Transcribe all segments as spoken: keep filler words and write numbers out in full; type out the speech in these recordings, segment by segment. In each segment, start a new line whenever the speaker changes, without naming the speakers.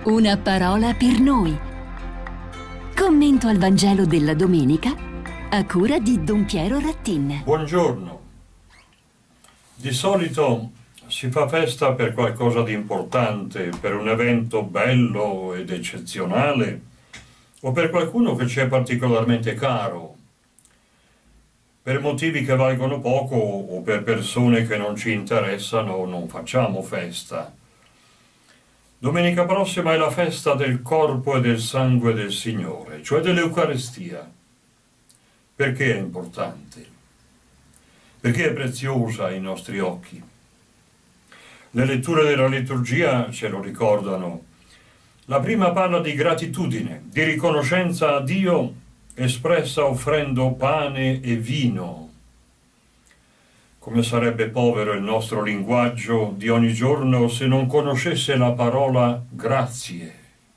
Una parola per noi. Commento al Vangelo della domenica a cura di Don Piero Rattin.
Buongiorno. Di solito si fa festa per qualcosa di importante, per un evento bello ed eccezionale, o per qualcuno che ci è particolarmente caro. Per motivi che valgono poco o per persone che non ci interessano non facciamo festa. Domenica prossima è la festa del corpo e del sangue del Signore, cioè dell'Eucarestia. Perché è importante? Perché è preziosa ai nostri occhi? Le letture della liturgia ce lo ricordano. La prima parla di gratitudine, di riconoscenza a Dio espressa offrendo pane e vino. Come sarebbe povero il nostro linguaggio di ogni giorno se non conoscesse la parola grazie.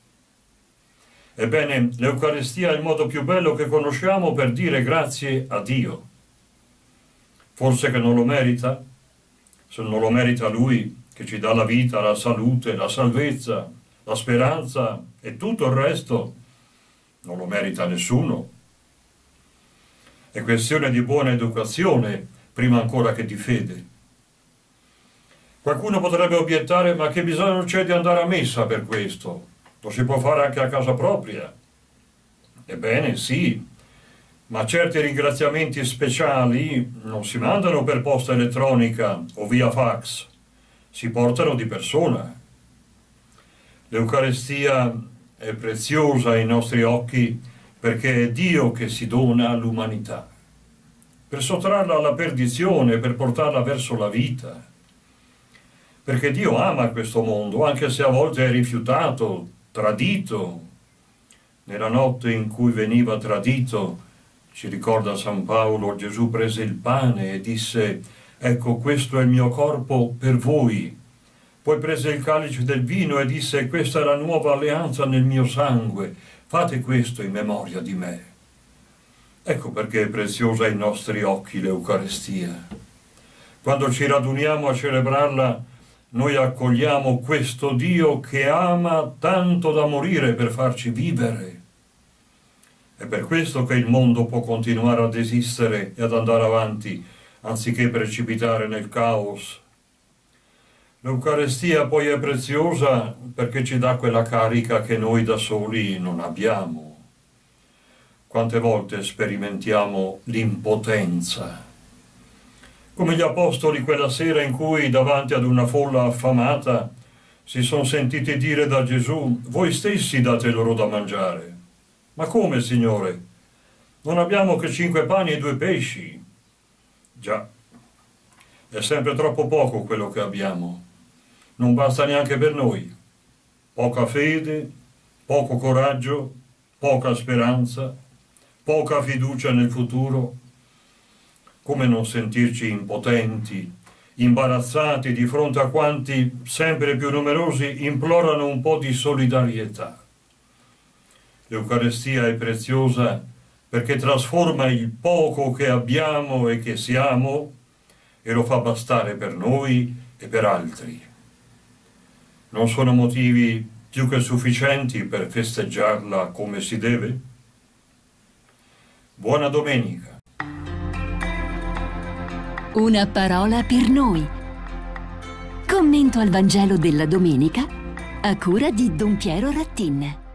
Ebbene, l'Eucaristia è il modo più bello che conosciamo per dire grazie a Dio. Forse che non lo merita? Se non lo merita Lui, che ci dà la vita, la salute, la salvezza, la speranza e tutto il resto, non lo merita nessuno. È questione di buona educazione, prima ancora che di fede. Qualcuno potrebbe obiettare, ma che bisogno c'è di andare a messa per questo? Lo si può fare anche a casa propria. Ebbene sì, ma certi ringraziamenti speciali non si mandano per posta elettronica o via fax, si portano di persona. L'Eucarestia è preziosa ai nostri occhi perché è Dio che si dona all'umanità, per sottrarla alla perdizione, per portarla verso la vita. Perché Dio ama questo mondo, anche se a volte è rifiutato, tradito. Nella notte in cui veniva tradito, ci ricorda San Paolo, Gesù prese il pane e disse: ecco, questo è il mio corpo per voi. Poi prese il calice del vino e disse: questa è la nuova alleanza nel mio sangue, fate questo in memoria di me. Ecco perché è preziosa ai nostri occhi l'Eucarestia. Quando ci raduniamo a celebrarla, noi accogliamo questo Dio che ama tanto da morire per farci vivere. È per questo che il mondo può continuare ad esistere e ad andare avanti, anziché precipitare nel caos. L'Eucarestia poi è preziosa perché ci dà quella carica che noi da soli non abbiamo. Quante volte sperimentiamo l'impotenza, come gli apostoli quella sera in cui davanti ad una folla affamata si sono sentiti dire da Gesù: voi stessi date loro da mangiare. Ma come, Signore? Non abbiamo che cinque pani e due pesci. Già, è sempre troppo poco quello che abbiamo. Non basta neanche per noi. Poca fede, poco coraggio, poca speranza, poca fiducia nel futuro. Come non sentirci impotenti, imbarazzati di fronte a quanti, sempre più numerosi, implorano un po' di solidarietà? L'Eucarestia è preziosa perché trasforma il poco che abbiamo e che siamo e lo fa bastare per noi e per altri. Non sono motivi più che sufficienti per festeggiarla come si deve? Buona domenica.
Una parola per noi. Commento al Vangelo della domenica a cura di Don Piero Rattin.